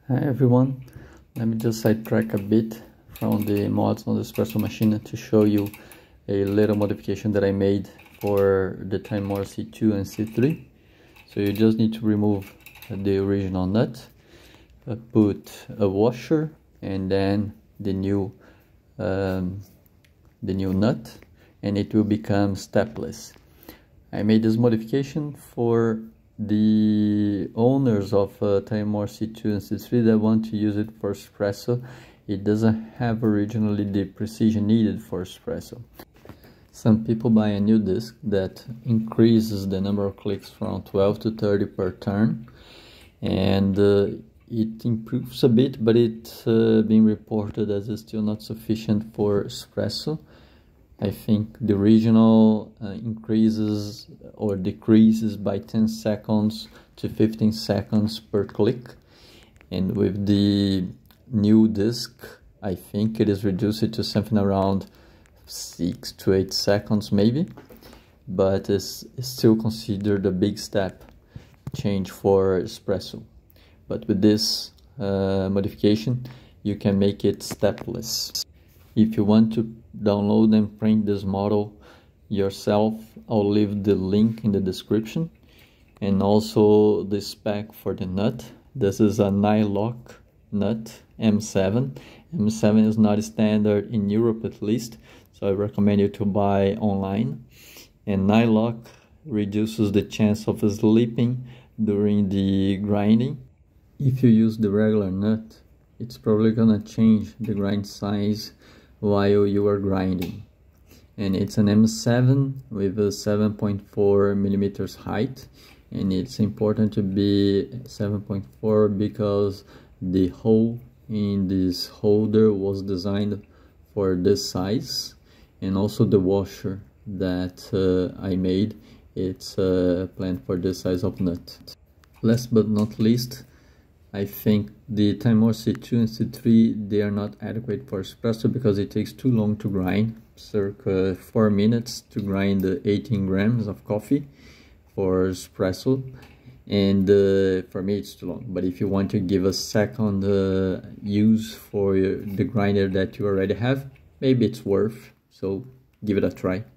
Hi everyone, let me just sidetrack a bit from the mods on the Espresso machine to show you a little modification that I made for the Timemore C2 and C3. So you just need to remove the original nut, put a washer and then the new nut, and it will become stepless. I made this modification for the owners of Timemore C2 and C3 that want to use it for espresso. It doesn't have originally the precision needed for espresso. Some people buy a new disc that increases the number of clicks from 12 to 30 per turn, and it improves a bit, but it's being reported as it's still not sufficient for espresso. I think the original increases or decreases by 10 seconds to 15 seconds per click, and with the new disc I think it is reduced to something around 6 to 8 seconds maybe, but it's still considered a big step change for espresso. But with this modification you can make it stepless. If you want to download and print this model yourself, I'll leave the link in the description, and also the spec for the nut. This is a nylock nut M7. M7 is not standard in Europe at least, so I recommend you to buy online. And nylock reduces the chance of slipping during the grinding. If you use the regular nut, it's probably gonna change the grind size while you are grinding. And it's an M7 with a 7.4 millimeters height, and it's important to be 7.4 because the hole in this holder was designed for this size, and also the washer that I made, it's planned for this size of nut. Last but not least, I think the Timemore C2 and C3, they are not adequate for espresso because it takes too long to grind, circa 4 minutes to grind 18 grams of coffee for espresso, and for me it's too long. But if you want to give a second use for the grinder that you already have, maybe it's worth, so give it a try.